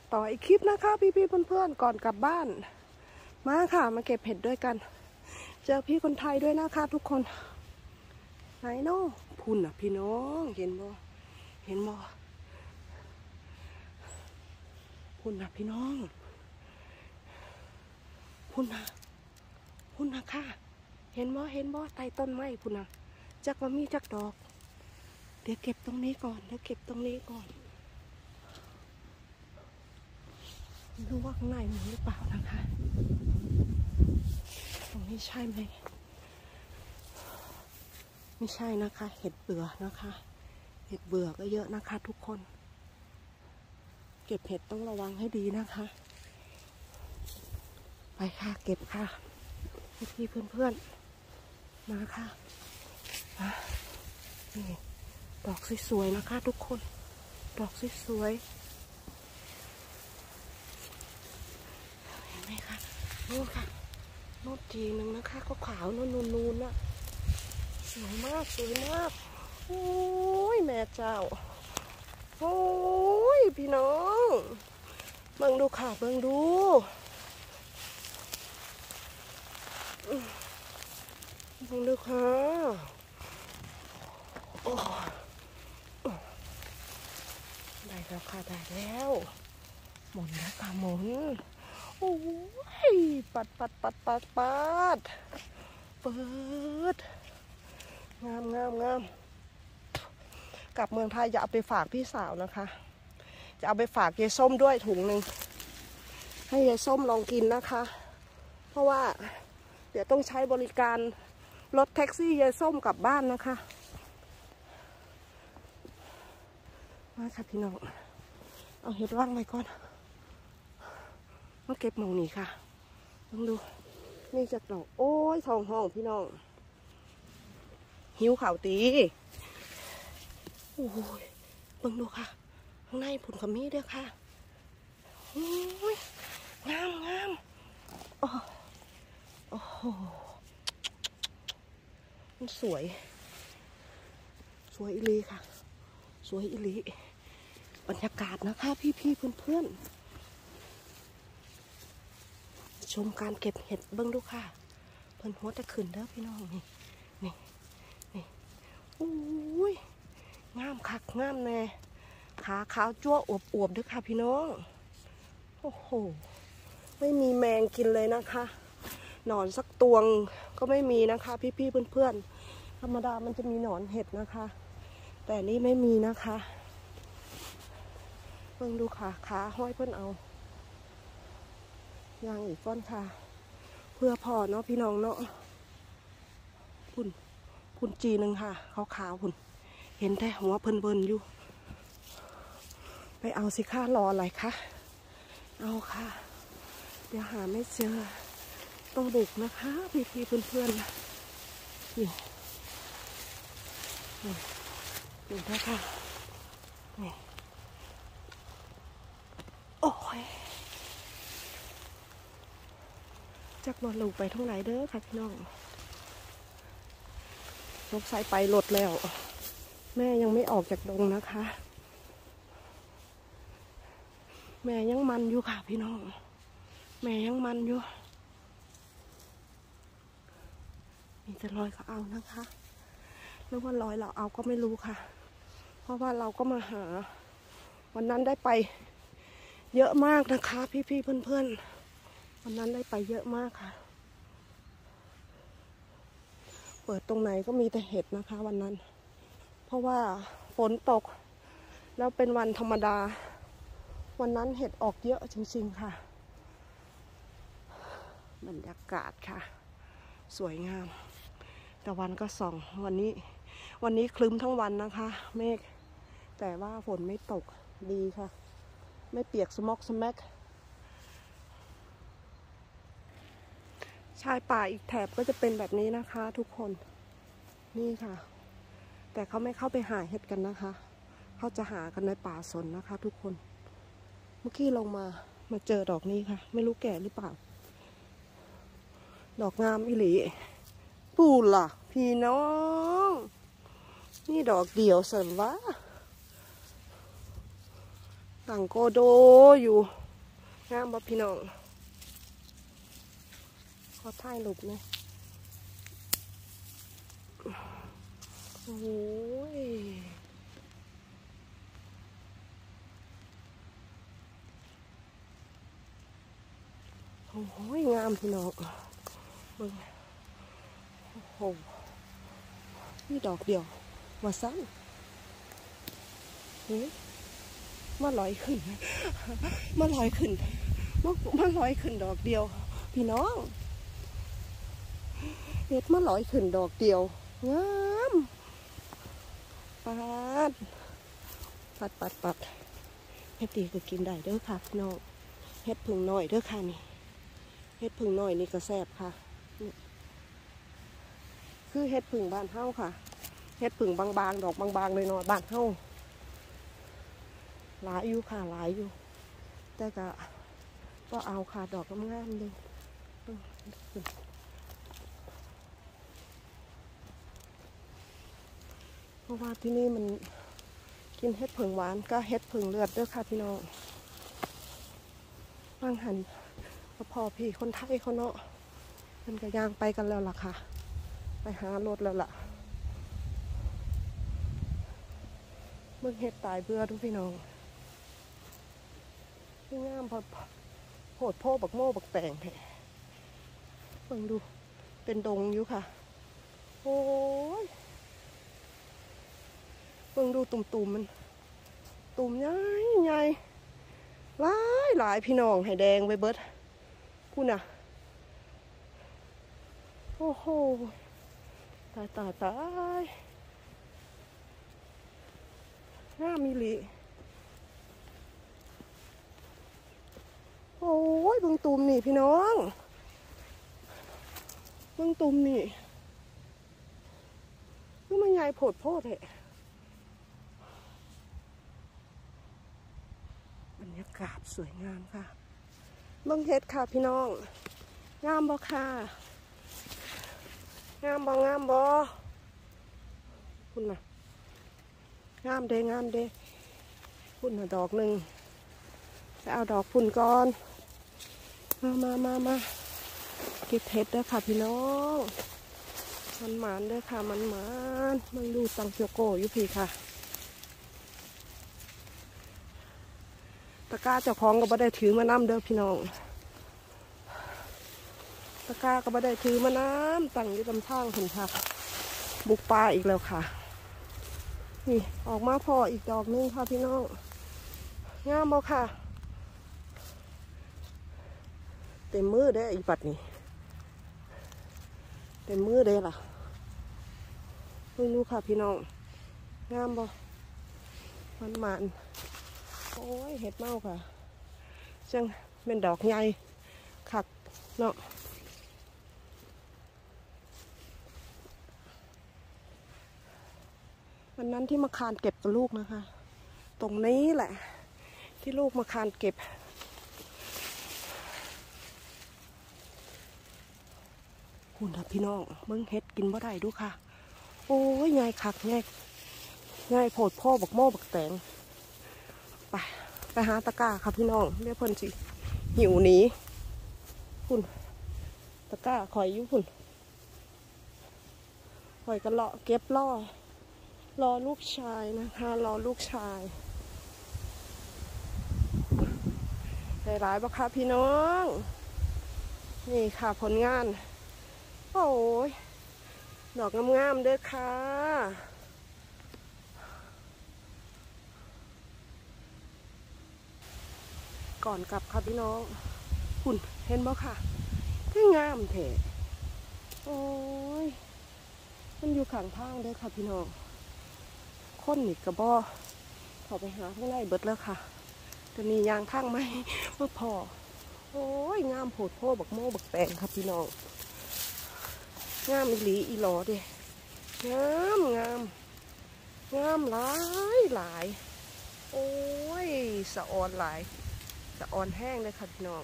ต่ออีกคลิปนะคะพี่เพื่อนๆก่อนกลับบ้านมาค่ะมาเก็บเห็ดด้วยกันเจอพี่คนไทยด้วยนะคะทุกคนไหนเนาะพุ่นอ่ะพี่น้องเห็นบ่พุ่นอ่ะพี่น้องพุ่นอ่ะค่ะเห็นบ่ใต้ต้นไม้พุ่นอ่ะจักว่ามีจักดอกเดี๋ยวเก็บตรงนี้ก่อนดูว่าข้างในมีหรือเปล่านะคะตรงนี้ใช่ไหมไม่ใช่นะคะเห็ดเบื่อนะคะเห็ดเบื่อก็เยอะนะคะทุกคนเก็บเห็ดต้องระวังให้ดีนะคะไปค่ะเก็บค่ะพี่เพื่อนมาค่ะนี่ดอกสวยๆนะคะทุกคนดอกสวยๆเห็นไหมคะนู่นค่ะนู่นทีนึงนะคะขาวๆนูนๆน่ะสวยมากโอ้ยแม่เจ้าโอ้ยพี่น้องเบิ่งดูค่ะเบิ่งดูค่ะโอ้ได้แล้วค่ะได้แล้วหมุนแล้วค่ะหมุนโอ้ยปัดเปิดงามกลับเมืองไทยจะเอาไปฝากพี่สาวนะคะจะเอาไปฝากยายส้มด้วยถุงหนึ่งให้ยายส้มลองกินนะคะเพราะว่าเดี๋ยวต้องใช้บริการรถแท็กซี่ยายส้มกลับบ้านนะคะมาค่ะพี่น้องเอาเห็ดว่างไว้ก่อนมาเก็บหมองนี้ค่ะลองดูนี่จากดอกโอ้ยทองห้องพี่น้องหิวข่าวตีโอ้ยเบิ่งดูค่ะข้างในผุนขมิ้นด้วยค่ะโอ้ยงามโอ้โหมันสวยอีหลีค่ะสวยอีหลีบรรยากาศนะคะพี่เพื่อนชมการเก็บเห็ดเบิ่งดูค่ะเพิ่นหัวจะขึ้นเด้อพี่น้องนี่โอ้ยงามคักงามแน่ขาขาวจั่วอวบด้วยค่ะพี่น้องโอ้โหไม่มีแมงกินเลยนะคะหนอนสักตวงก็ไม่มีนะคะพี่เพื่อนธรรมดามันจะมีหนอนเห็ดนะคะแต่นี่ไม่มีนะคะเพิ่งดูขาห้อยเพิ่นเอายางอีกก้อนค่ะเพื่อพอเนาะพี่น้องเนาะพุ่นจีนึงค่ะขาวพุ่นเห็นแต่หัวเบิ่นอยู่ไปเอาสิค่ะรออะไรคะเอาค่ะเดี๋ยวหาไม่เจอต้องบุกนะคะพี่เพื่อนนี่ดูนะคะนี่โอ้ยจักบอลลูกไปทั้งไหนเด้อค่ะพี่น้องรถใส่ไปรถแล้วแม่ยังไม่ออกจากดงนะคะแม่ยังมันอยู่ค่ะพี่น้องแม่ยังมันอยู่มีแต่รอยเขาเอานะคะหรือว่ารอยเราเอาก็ไม่รู้ค่ะเพราะว่าเราก็มาหาวันนั้นได้ไปเยอะมากนะคะพี่เพื่อนวันนั้นได้ไปเยอะมากค่ะเปิดตรงไหนก็มีแต่เห็ดนะคะวันนั้นเพราะว่าฝนตกแล้วเป็นวันธรรมดาวันนั้นเห็ดออกเยอะจริงๆค่ะบรรยากาศค่ะสวยงามแต่วันก็ส่องวันนี้คลึ้มทั้งวันนะคะเมฆแต่ว่าฝนไม่ตกดีค่ะไม่เปียกสมอกสแมกชายป่าอีกแถบก็จะเป็นแบบนี้นะคะทุกคนนี่ค่ะแต่เขาไม่เข้าไปหาเห็ดกันนะคะเขาจะหากันในป่าสนนะคะทุกคนเมื่อกี้ลงมาเจอดอกนี้ค่ะไม่รู้แก่หรือเปล่าดอกงามอิหลีปูล่ะพี่น้องนี่ดอกเดียวสันวะต่างโกโดอยู่งามบ่พี่น้องขอถ่ายรูปเลยโอ้ยโอ้ยงามพี่น้องเบิ่งโอ้โหนี่ดอกเดียวว่าสั้นมาลอยขึ้นมาลอยขึ้นมาลอยขึ้นดอกเดียวพี่น้องเห็ดมาลอยขึ้นดอกเดียวงามปัดเฮ็ดตีก็กินได้เด้อค่ะพี่น้องเฮ็ดผึ่งหน่อยเด้อค่ะนี่เฮ็ดผึ่งหน่อยนี่ก็แซ่บค่ะคือเฮ็ดผึ่งบ้านเฮาค่ะเฮ็ดผึ่งบางๆดอกบางๆเลยเนาะบ้านเฮาหลายอยู่ค่ะหลายอยู่แต่ก็เอาค่ะดอกงามๆเลยเพราะว่าที่นี่มันกินเห็ดผึ่งหวานก็เห็ดผึ่งเลือดด้วยค่ะพี่น้องบางหันพอพี่คนไทยเขาเนาะมันก็ย่างไปกันแล้วล่ะค่ะไปหารถแล้วล่ะมึงเห็ดตายเบื่อทุกพี่น้องที่งามพอโหดโพบักโม่บักแตงแท้เบิ่งดูเป็นดงอยู่ค่ะโอ้ยเบิ่งดูตุ่มมันตุ่มใหญ่หลายพี่น้องให้แดงไปเบิดพูดน่ะโอ้โหตายงามมีหลีโอ้ยเบิ่งตุ่มนี่พี่น้องเบิ่งตุ่มนี่คือมันใหญ่โพดเหะบรรยากาศสวยงามค่ะเบิ่งเฮ็ดค่ะพี่น้องงามบ่ค่ะงามบ่คุณน่ะงามเด้คุณน่ะดอกหนึ่งไปเอาดอกพุ่นก่อนมาเก็บเห็ดเด้อค่ะพี่น้องมันหมานเด้อค่ะมันดูตังเกียวโกอยู่พี่ค่ะตะกร้าเจ้าของก็บ่ได้ถือมาน้ำเด้อพี่น้องตะกร้าก็บ่ได้ถือมาน้ำตั้งอยู่ลำทางเห็นค่ะบุกป่าอีกแล้วค่ะนี่ออกมาพออีกดอกนึงค่ะพี่น้องงามบ่ค่ะเต็มมือได้อีปัดนี่เต็มมือได้ล่ะไม่รู้ค่ะพี่น้องงามบ่มันโอ้ยเห็ดเมาค่ะจังเป็นดอกใหญ่ขักเนาะวันนั้นที่มาคานเก็บกับลูกนะคะตรงนี้แหละที่ลูกมาคานเก็บคุณค่ะพี่น้องเบิ่งเห็ดกินบ่ได้ดูค่ะโอ้ยใหญ่คักใหญ่โพดพ่อบักโม่บักแตงไปหาตะกร้าค่ะพี่น้องเรียกเพิ่นสิหิวหนีคุณตะกร้าคอยอยู่คุณคอยกันเลาะเก็บรอลูกชายนะคะรอลูกชายหลายบ่ค่ะพี่น้องนี่ค่ะผลงานโอ้ยดอกงามๆเด้อค่ะก่อนกลับค่ะพี่น้องคุณเห็นบ่ค่ะคืองามแท้โอ้ยมันอยู่ข้างทางเด้อค่ะพี่น้องคนนี่กระบอกขอไปหาข้างในเบิดแล้วค่ะตัวนี้ยางทางไหมเมื่อพอโอ้ยงามโผดโพบักโม่บักแตงค่ะพี่น้องงามอีหลีอีหลอเด้งามหลายโอ้ยสะออนหลายสะออนแห้งเลยค่ะพี่น้อง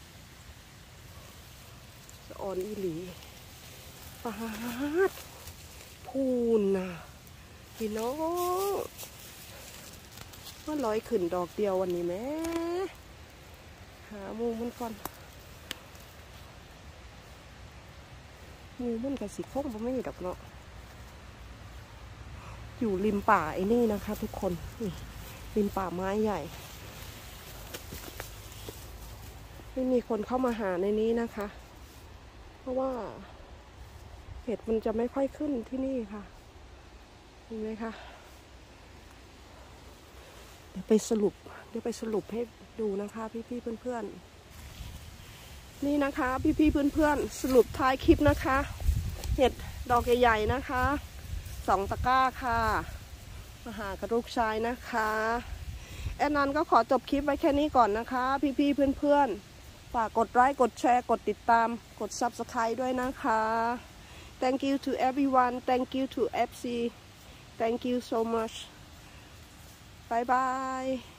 สะออนอีหลีปาดพูนนะพี่น้องว่าลอยขึ้นดอกเดียววันนี้แม่หามูมันก่อนมูมันกับสีโค้งไม่มีดอกเนาะอยู่ริมป่าไอ้นี่นะคะทุกคนนี่ริมป่าไม้ใหญ่ไม่มีคนเข้ามาหาในนี้นะคะเพราะว่าเห็ดมันจะไม่ค่อยขึ้นที่นี่ค่ะเห็นไหมคะเดี๋ยวไปสรุปให้ดูนะคะพี่ๆเพื่อนๆนี่นะคะพี่ๆเพื่อนๆสรุปท้ายคลิปนะคะเห็ดดอกใหญ่ๆนะคะ2 ตะกร้าค่ะมาหากับลูกชายนะคะแอนนันก็ขอจบคลิปไว้แค่นี้ก่อนนะคะพี่ๆเพื่อนๆฝากกดไลค์กดแชร์กดติดตามกด Subscribe ด้วยนะคะ Thank you to everyone Thank you to FC Thank you so much Bye bye